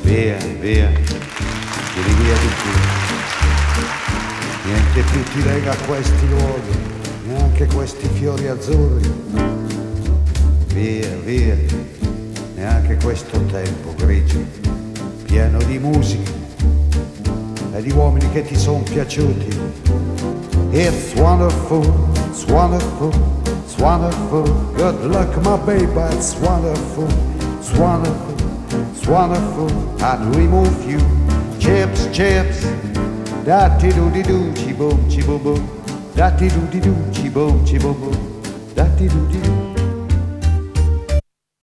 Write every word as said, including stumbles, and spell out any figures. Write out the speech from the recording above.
via, via, vieni via di qui. Niente più ti lega a questi luoghi, neanche questi fiori azzurri. Via, via, neanche questo tempo grigio, pieno di musica e di uomini che ti sono piaciuti. It's wonderful, it's wonderful, it's wonderful. Good luck, my baby, it's wonderful, it's wonderful, it's wonderful. I'd remove you, chips, chips. Da-ti-do-di-do, chi-boom, chi-boom-boom. Da-ti-do-di-do, chi-boom, chi-boom-boom. Da-ti-do-di-do.